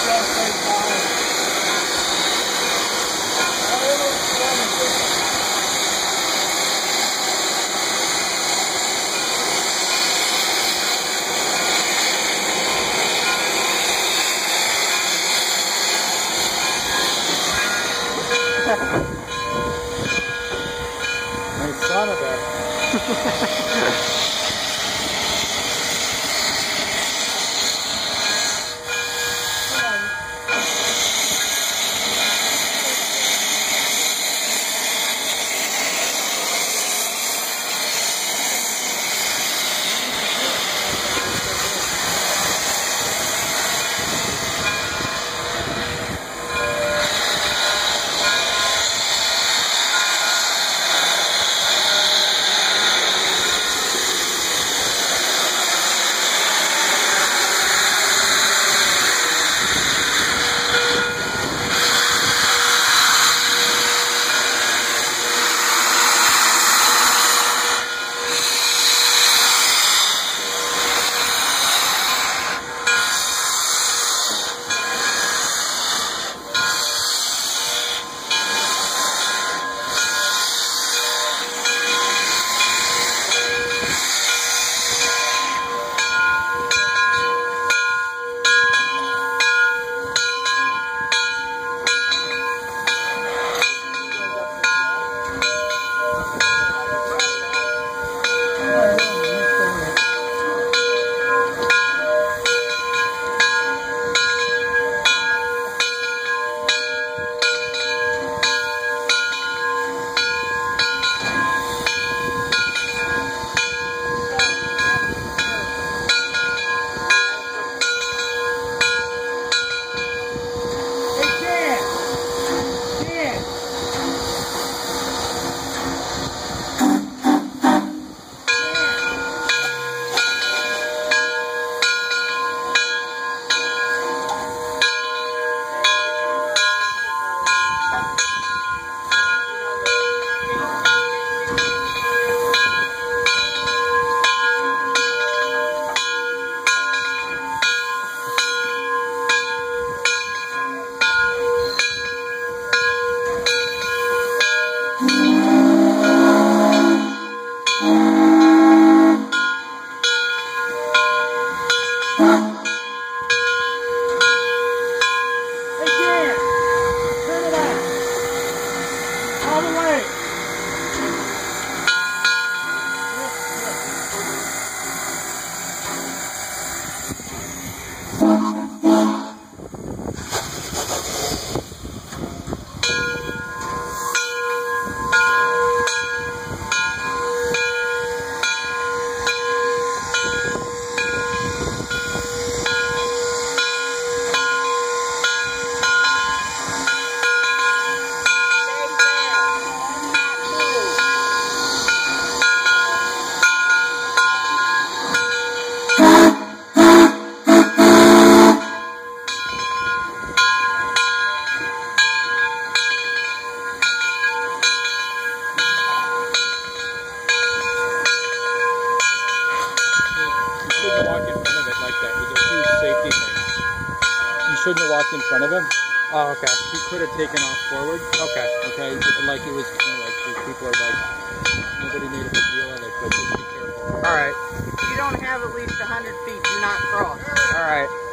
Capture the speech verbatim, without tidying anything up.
Nice son of a. Shouldn't have walked in front of him. Oh, okay. He could have taken off forward. Okay. Okay. Like it was, you know, like these people are like, nobody made a big deal of it, but just be careful. All right. If you don't have at least a hundred feet, do not cross. All right.